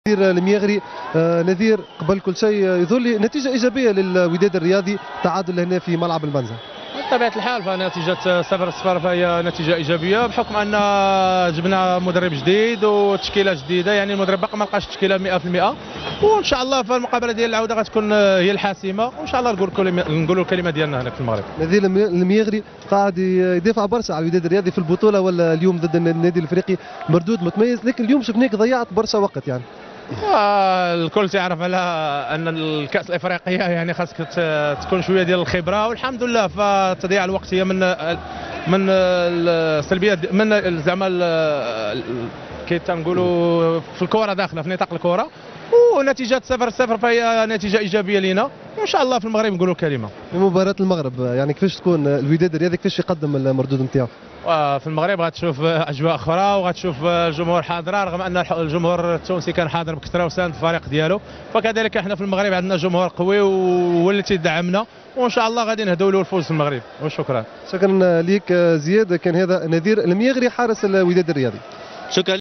نذير المياغري. نذير، قبل كل شيء يظهر لي نتيجة إيجابية للوداد الرياضي، تعادل هنا في ملعب المنزه. بطبيعة الحال فنتيجة 0-0 فهي نتيجة إيجابية بحكم أن جبنا مدرب جديد وتشكيلة جديدة، يعني المدرب باقي ما لقاش التشكيلة 100%، وإن شاء الله فالمقابلة ديال العودة غتكون هي الحاسمة، وإن شاء الله نقولوا الكلمة ديالنا هنا في المغرب. نذير المياغري قاعد يدافع برشا على الوداد الرياضي في البطولة، ولا اليوم ضد النادي الافريقي مردود متميز، لكن اليوم شفناك ضيعت برشا وقت يعني. الكل تعرف على ان الكاس الافريقيه يعني خاصك تكون شويه ديال الخبره، والحمد لله فتضييع الوقت هي من السلبيات، من زعما كي تنقولوا في الكره داخله في نطاق الكره، ونتيجه 0-0 فهي نتيجه ايجابيه لينا، وان شاء الله في المغرب نقولوا كلمه. في مباراة المغرب يعني كيفاش تكون الوداد الرياضي، كيفاش يقدم المردود نتاعو؟ في المغرب غتشوف اجواء اخرى وغتشوف الجمهور حاضره، رغم ان الجمهور التونسي كان حاضر بكثره وساند الفريق ديالو، فكذلك احنا في المغرب عندنا جمهور قوي وهو اللي تيدعمنا، وان شاء الله غادي نهدوا له الفوز في المغرب، وشكرا. شكرا ليك زياد. كان هذا نذير المياغري حارس الوداد الرياضي. شكرا.